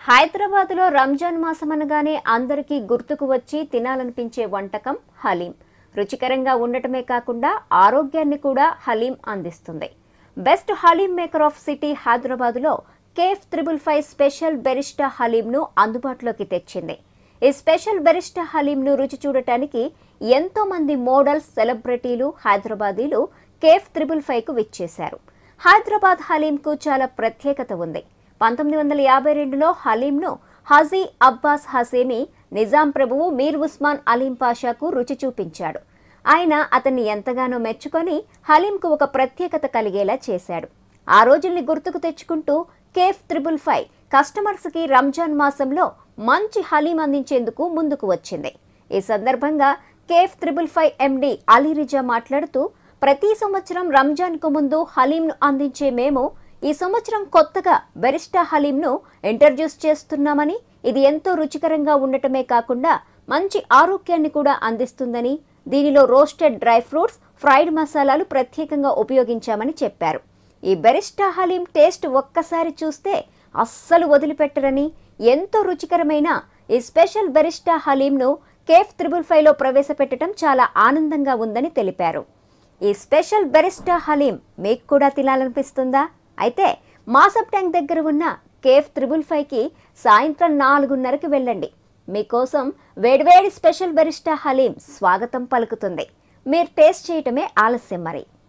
హైదరాబాద్లో రంజాన్ మాసం అనగానే అందరికీ గుర్తుకు వచ్చి తినాలనిపించే వంటకం హలీం. రుచికరంగా ఉండటమే కాకుండా ఆరోగ్యాన్ని కూడా హలీం అందిస్తుంది. Best haleem maker of city హైదరాబాద్లో కేఫ్ 555 స్పెషల్ బెరిస్టా హలీంను అందుబాటులోకి తెచ్చింది. ఈ స్పెషల్ బెరిస్టా హలీంను రుచి చూడటానికి ఎంతో మంది మోడల్స్, సెలబ్రిటీలు, హైదరాబాదీలు కేఫ్ 555కు విచ్చేశారు. హైదరాబాద్ హలీంకు చాలా ప్రత్యేకత ఉంది. 1952లో హలీంను హాజీ అబ్బాస్ హసేమి నిజాం ప్రభువు మీర్ ఉస్మాన్ అలీం పాషాకు రుచి చూపించాడు. ఆయన అతన్ని ఎంతగానో మెచ్చుకొని హలీంకు ఒక ప్రత్యేకత కలిగేలా చేశాడు. ఆ రోజుల్ని గుర్తుకు తెచ్చుకుంటూ కేఫ్ 555 కస్టమర్స్కి రంజాన్ మాసంలో మంచి హలీం అందించేందుకు ముందుకు వచ్చింది. ఈ సందర్భంగా కేఫ్ 555 ఎండి అలీ రిజా మాట్లాడుతూ, ప్రతి సంవత్సరం రంజాన్కు ముందు హలీంను అందించే మేము ఈ సంవత్సరం కొత్తగా బెరిస్టా హలీంను ఇంట్రడ్యూస్ చేస్తున్నామని, ఇది ఎంతో రుచికరంగా ఉండటమే కాకుండా మంచి ఆరోగ్యాన్ని కూడా అందిస్తుందని, దీనిలో రోస్టెడ్ డ్రై ఫ్రూట్స్, ఫ్రైడ్ మసాలాలు ప్రత్యేకంగా ఉపయోగించామని చెప్పారు. ఈ బెరిస్టా హలీం టేస్ట్ ఒక్కసారి చూస్తే అస్సలు వదిలిపెట్టరని, ఎంతో రుచికరమైన ఈ స్పెషల్ బెరిస్టా హలీంను కేఫ్ 555లో ప్రవేశపెట్టడం చాలా ఆనందంగా ఉందని తెలిపారు. ఈ స్పెషల్ బెరిస్టా హలీం మీకు కూడా తినాలనిపిస్తుందా? అయితే మాసబ్ ట్యాంక్ దగ్గర ఉన్న కేఫ్ 555కి సాయంత్రం 4:30కి వెళ్ళండి. మీకోసం వేడివేడి స్పెషల్ బెరిస్టా హలీం స్వాగతం పలుకుతుంది. మీరు టేస్ట్ చేయటమే ఆలస్యం మరి.